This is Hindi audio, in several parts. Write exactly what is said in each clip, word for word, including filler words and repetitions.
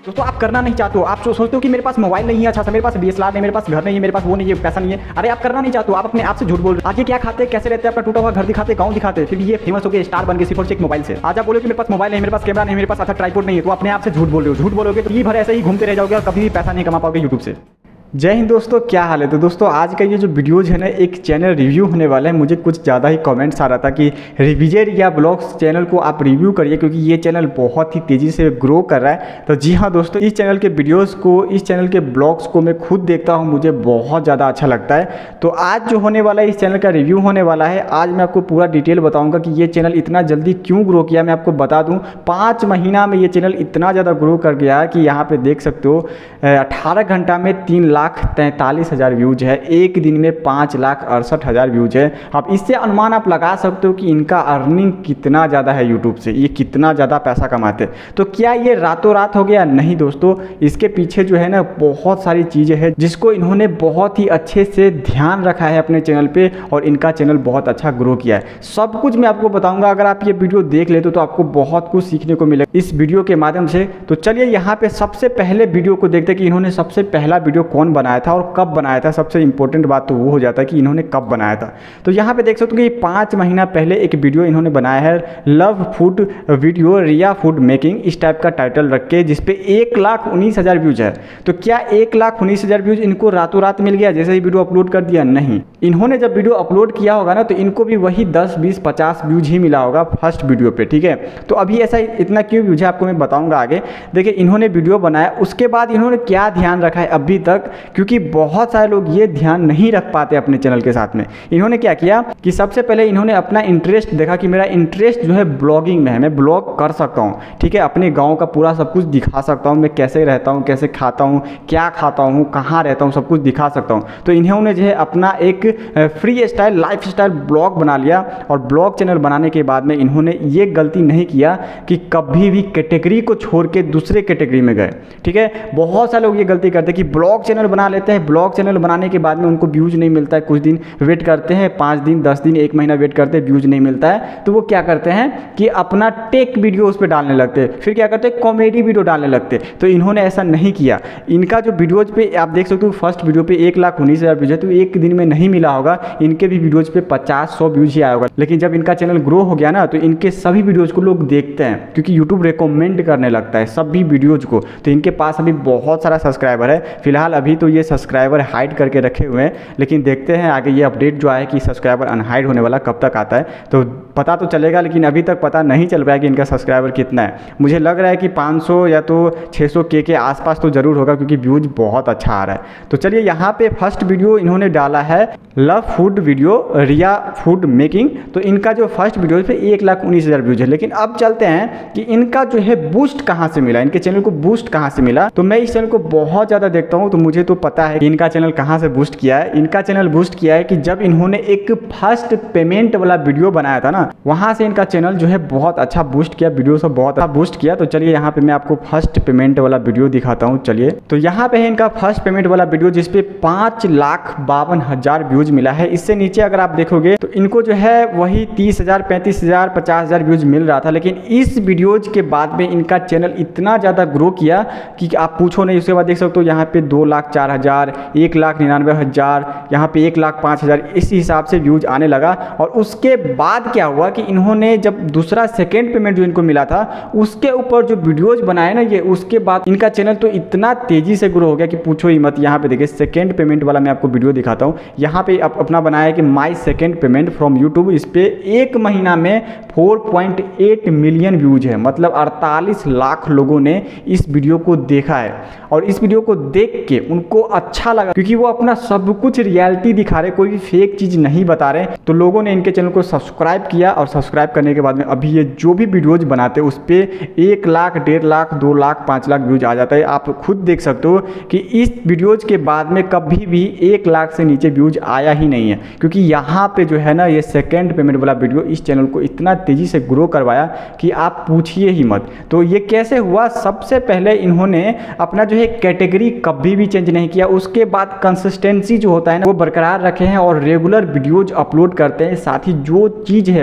दोस्तों आप करना नहीं चाहते हो, आप सोचते हो कि मेरे पास मोबाइल नहीं है अच्छा सा, मेरे पास डीएसएलआर नहीं, मेरे पास घर नहीं है, मेरे पास वो नहीं है, पैसा नहीं है। अरे आप करना नहीं चाहते हो, आप अपने आप से झूठ बोल रहे हो। आगे क्या खाते कैसे रहते हैं, अपना टूटा हुआ घर दिखाते, गाँव दिखाते, फिर ये फेमस हो गए, स्टार बन गए सिर्फ और सिर्फ मोबाइल से। आज आप बोलो कि मेरे पास मोबाइल नहीं, मेरे पास कैमरा नहीं, मेरे पास अच्छा ट्राइपॉड नहीं है, तो अपने आप से झूठ बोल रहे हो। झूठ बोलोगे तो ये भर ऐसे ही घूमते रह जाओगे और कभी भी पैसा नहीं कमा पाओगे यूट्यूब से। जय हिंद दोस्तों, क्या हाल है। तो दोस्तों आज का ये जो वीडियोज़ है ना, एक चैनल रिव्यू होने वाला है। मुझे कुछ ज़्यादा ही कमेंट्स आ रहा था कि विजय रिया ब्लॉग्स चैनल को आप रिव्यू करिए क्योंकि ये चैनल बहुत ही तेज़ी से ग्रो कर रहा है। तो जी हाँ दोस्तों, इस चैनल के वीडियोज़ को, इस चैनल के ब्लॉग्स को मैं खुद देखता हूँ, मुझे बहुत ज़्यादा अच्छा लगता है। तो आज जो होने वाला है, इस चैनल का रिव्यू होने वाला है। आज मैं आपको पूरा डिटेल बताऊँगा कि ये चैनल इतना जल्दी क्यों ग्रो किया। मैं आपको बता दूँ, पाँच महीना में ये चैनल इतना ज़्यादा ग्रो कर गया है कि यहाँ पर देख सकते हो अठारह घंटा में तीन लाख तैंतालीस हजार व्यूज है, एक दिन में पाँच लाख अड़सठ हजार व्यूज है। अब इससे अनुमान आप लगा सकते हो कि इनका अर्निंग कितना ज़्यादा है यूट्यूब से, ये कितना ज़्यादा पैसा कमाते हैं। तो क्या ये रातों रात हो गया? नहीं दोस्तों, इसके पीछे जो है ना बहुत सारी चीज़ें हैं जिसको इन्होंने बहुत ही अच्छे से ध्यान रखा है अपने चैनल पे और इनका चैनल बहुत अच्छा ग्रो किया है। सब कुछ मैं आपको बताऊंगा। अगर आप ये वीडियो देख लेते हो तो आपको बहुत कुछ सीखने को मिलेगा इस वीडियो के माध्यम से। तो चलिए यहाँ पे सबसे पहले वीडियो को देखते हैं कि इन्होंने सबसे पहला वीडियो कौन बनाया था और कब बनाया था। सबसे इंपॉर्टेंट बात तो वो हो जाता है कि इन्होंने कब बनाया था। तो यहाँ पे देख सकते हो कि पाँच महीना पहले एक वीडियो इन्होंने बनाया है, love food video Riya food making, इस टाइप का टाइटल रख के, जिसपे एक लाख उन्नीस हज़ार व्यूज है। तो क्या एक लाख उन्नीस हज़ार व्यूज इनको रातों रात मिल गया जैसे ही वीडियो अपलोड कर दिया? नहीं, इन्होंने जब वीडियो अपलोड किया होगा ना तो इनको भी वही दस बीस पचास व्यूज ही मिला होगा फर्स्ट वीडियो पे, ठीक है। तो अभी ऐसा इतना क्यों व्यूज है आपको मैं बताऊंगा आगे। देखिए इन्होंने वीडियो बनाया, उसके बाद इन्होंने क्या ध्यान रखा है अभी तक, क्योंकि बहुत सारे लोग ये ध्यान नहीं रख पाते अपने चैनल के साथ में। इन्होंने क्या किया कि सबसे पहले इन्होंने अपना इंटरेस्ट देखा कि मेरा इंटरेस्ट जो है ब्लॉगिंग में है, मैं ब्लॉग कर सकता हूँ, ठीक है, अपने गांव का पूरा सब कुछ दिखा सकता हूँ, मैं कैसे रहता हूँ, कैसे खाता हूँ, क्या खाता हूँ, कहाँ रहता हूँ, सब कुछ दिखा सकता हूँ। तो इन्होंने जो है अपना एक freestyle lifestyle blog बना लिया और ब्लॉग चैनल बनाने के बाद में इन्होंने ये गलती नहीं किया कि कभी भी कैटेगरी को छोड़ के दूसरे कैटेगरी में गए, ठीक है। बहुत सारे लोग ये गलती करते हैं कि ब्लॉग चैनल बना लेते हैं, ब्लॉग चैनल बनाने के बाद में उनको व्यूज नहीं मिलता है, कुछ दिन वेट करते हैं, पाँच दिन दस दिन एक महीना वेट करते हैं, व्यूज नहीं मिलता है, तो वो क्या करते हैं कि अपना टेक वीडियो उस पर डालने लगते हैं, फिर क्या करते हैं कॉमेडी वीडियो डालने लगते हैं। तो इन्होंने ऐसा नहीं किया। इनका जो वीडियोज पे आप देख सकते हो फर्स्ट वीडियो पे एक लाख उन्नीस हज़ार व्यूज है, तो एक दिन में नहीं मिला होगा, इनके भी वीडियोज पे पचास सौ व्यूज ही आया होगा। लेकिन जब इनका चैनल ग्रो हो गया ना तो इनके सभी वीडियोज को लोग देखते हैं क्योंकि यूट्यूब रिकमेंड करने लगता है सभी वीडियोज को। तो इनके पास अभी बहुत सारा सब्सक्राइबर है। फिलहाल अभी तो ये सब्सक्राइबर हाइड करके रखे हुए हैं, लेकिन देखते हैं आगे ये अपडेट जो आया कि सब्सक्राइबर अनहाइड होने वाला कब तक आता है तो पता तो चलेगा। लेकिन अभी तक पता नहीं चल पाया कि इनका सब्सक्राइबर कितना है। मुझे लग रहा है कि पाँच सौ या तो छह सौ के के आसपास तो ज़रूर होगा क्योंकि व्यूज बहुत अच्छा आ रहा है। तो चलिए यहाँ पे फर्स्ट वीडियो इन्होंने डाला है love food video Riya food making. तो इनका जो फर्स्ट वीडियो पे एक लाख उन्नीस हज़ार व्यूज है। लेकिन अब चलते हैं कि इनका जो है बूस्ट कहाँ से मिला, इनके चैनल को बूस्ट कहाँ से मिला। तो मैं इस चैनल को बहुत ज़्यादा देखता हूँ तो मुझे तो पता है कि इनका चैनल कहाँ से बूस्ट किया है। इनका चैनल बूस्ट किया है कि जब इन्होंने एक फर्स्ट पेमेंट वाला वीडियो बनाया था ना, वहाँ से इनका चैनल जो है बहुत अच्छा बूस्ट किया, वीडियो सब बहुत अच्छा बूस्ट किया। तो चलिए यहाँ पे मैं आपको फर्स्ट पेमेंट वाला वीडियो दिखाता हूँ। चलिए तो यहाँ पे है इनका फर्स्ट पेमेंट वाला वीडियो जिसपे पाँच लाख बावन हजार व्यूज मिला है। इससे नीचे अगर आप देखोगे तो इनको जो है वही तीस हजार पैंतीस हजार पचास हजार व्यूज मिल रहा था। लेकिन इस वीडियोज के बाद में इनका चैनल इतना ज़्यादा ग्रो किया कि आप पूछो नहीं। उसके बाद देख सकते हो यहाँ पे दो लाख चार हजार, एक लाख निन्यानवे हजार, यहाँ पे एक लाख पाँच हजार, इस हिसाब से व्यूज आने लगा। और उसके बाद क्या हुआ कि इन्होंने जब दूसरा सेकेंड पेमेंट जो इनको मिला था उसके ऊपर जो वीडियोज बनाए ना ये, उसके बाद इनका चैनल तो इतना तेजी से ग्रो हो गया कि पूछो ही मत। यहाँ पे देखिए सेकेंड पेमेंट वाला मैं आपको वीडियो दिखाता हूँ। यहाँ पे आप अपना बनाया है कि my second payment from YouTube. इस पे एक महीना में चार पॉइंट आठ मिलियन व्यूज है, मतलब अड़तालीस लाख लोगों ने इस वीडियो को देखा है। और इस वीडियो को देख के उनको अच्छा लगा क्योंकि वो अपना सब कुछ रियलिटी दिखा रहे, कोई भी फेक चीज नहीं बता रहे। तो लोगों ने इनके चैनल को सब्सक्राइब किया और सब्सक्राइब करने के बाद में अभी ये जो भी वीडियोज बनाते हैं उस पर एक लाख डेढ़ लाख दो लाख पाँच लाख व्यूज आ जाता है। आप खुद देख सकते हो कि इस वीडियोज के बाद में कभी भी एक लाख से नीचे व्यूज आया ही नहीं है क्योंकि यहाँ पे जो है ना ये सेकेंड पेमेंट वाला वीडियो इस चैनल को इतना तेजी से ग्रो करवाया कि आप पूछिए ही मत। तो ये कैसे हुआ? सबसे पहले इन्होंने अपना जो है कैटेगरी कभी भी चेंज नहीं किया। उसके बाद कंसिस्टेंसी जो होता है ना वो बरकरार रखे हैं और रेगुलर वीडियोज अपलोड करते हैं। साथ ही जो चीज़ है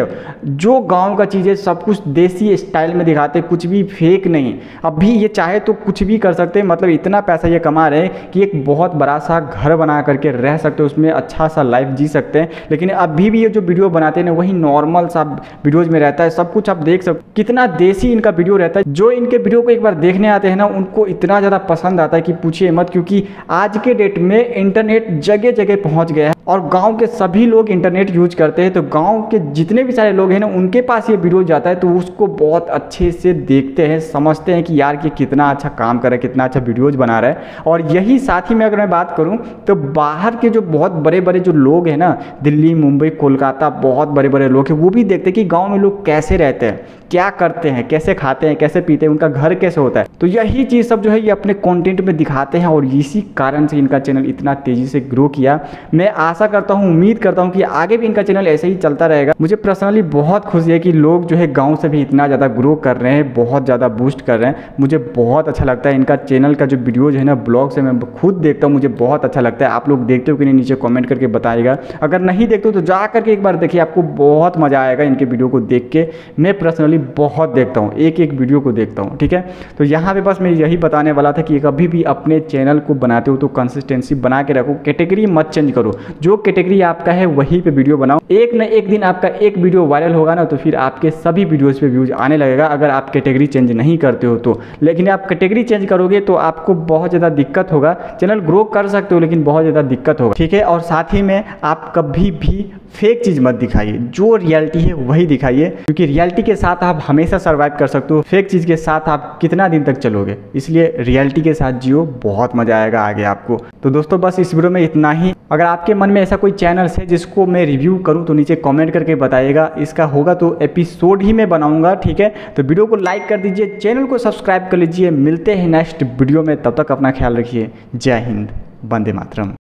है, जो गांव का चीज़ है सब कुछ देसी स्टाइल में दिखाते हैं, कुछ भी फेक नहीं। अभी ये चाहे तो कुछ भी कर सकते हैं, मतलब इतना पैसा ये कमा रहे हैं कि एक बहुत बड़ा सा घर बना करके रह सकते हैं, उसमें अच्छा सा लाइफ जी सकते हैं। लेकिन अभी भी ये जो वीडियो बनाते हैं ना वही नॉर्मल सा वीडियोज़ में रहता है, सब कुछ आप देख सकते कितना देसी इनका वीडियो रहता है। जो इनके वीडियो को एक बार देखने आते हैं ना उनको इतना ज़्यादा पसंद आता है कि पूछिए मत, क्योंकि आज के डेट में इंटरनेट जगह जगह पहुंच गया है और गांव के सभी लोग इंटरनेट यूज करते हैं। तो गांव के जितने भी सारे लोग हैं ना उनके पास ये वीडियो जाता है तो उसको बहुत अच्छे से देखते हैं, समझते हैं कि यार ये कितना अच्छा काम कर रहा है, कितना अच्छा वीडियोज बना रहा है। और यही साथ ही में अगर मैं बात करूं तो बाहर के जो बहुत बड़े बड़े जो लोग हैं ना, दिल्ली, मुंबई, कोलकाता, बहुत बड़े बड़े लोग हैं, वो भी देखते हैं कि गाँव में लोग कैसे रहते हैं, क्या करते हैं, कैसे खाते हैं, कैसे पीते हैं, उनका घर कैसे होता है। तो यही चीज़ सब जो है ये अपने कंटेंट में दिखाते हैं और इसी कारण से इनका चैनल इतना तेज़ी से ग्रो किया। मैं आशा करता हूँ, उम्मीद करता हूँ कि आगे भी इनका चैनल ऐसे ही चलता रहेगा। मुझे पर्सनली बहुत खुशी है कि लोग जो है गाँव से भी इतना ज़्यादा ग्रो कर रहे हैं, बहुत ज़्यादा बूस्ट कर रहे हैं। मुझे बहुत अच्छा लगता है इनका चैनल का जो वीडियोज़ है ना, ब्लॉग से मैं खुद देखता हूँ, मुझे बहुत अच्छा लगता है। आप लोग देखते हो कि नहीं नीचे कॉमेंट करके बताइएगा। अगर नहीं देखते हो तो जा करके एक बार देखिए, आपको बहुत मज़ा आएगा इनके वीडियो को देख के। मैं पर्सनली बहुत देखता हूँ, एक एक वीडियो को देखता हूँ, ठीक है। तो यहाँ पे बस मैं यही बताने वाला था कि कभी भी अपने चैनल को बनाते हो तो कंसिस्टेंसी बना के रखो, कैटेगरी मत चेंज करो। जो कैटेगरी आपका है वहीं पे वीडियो बनाओ। एक न एक दिन आपका एक वीडियो वायरल होगा ना तो फिर आपके सभी वीडियोज़ पे व्यूज आने लगेगा, अगर आप कैटेगरी चेंज नहीं करते हो तो। लेकिन आप कैटेगरी चेंज करोगे तो आपको बहुत ज़्यादा दिक्कत होगा। चैनल ग्रो कर सकते हो लेकिन बहुत ज़्यादा दिक्कत होगा, ठीक है। और साथ ही में आप कभी भी फेक चीज़ मत दिखाइए, जो रियलिटी है वही दिखाइए, क्योंकि रियलिटी के साथ आप हमेशा सर्वाइव कर सकते हो, फेक चीज़ के साथ आप कितना दिन तक चलोगे। इसलिए रियलिटी के साथ जियो, बहुत मज़ा आएगा आगे आपको। तो दोस्तों बस इस वीडियो में इतना ही। अगर आपके मन में ऐसा कोई चैनल है जिसको मैं रिव्यू करूं तो नीचे कमेंट करके बताइएगा। इसका होगा तो एपिसोड ही मैं बनाऊंगा, ठीक है। तो वीडियो को लाइक कर दीजिए, चैनल को सब्सक्राइब कर लीजिए। मिलते हैं नेक्स्ट वीडियो में, तब तक अपना ख्याल रखिए। जय हिंद, वंदे मातरम।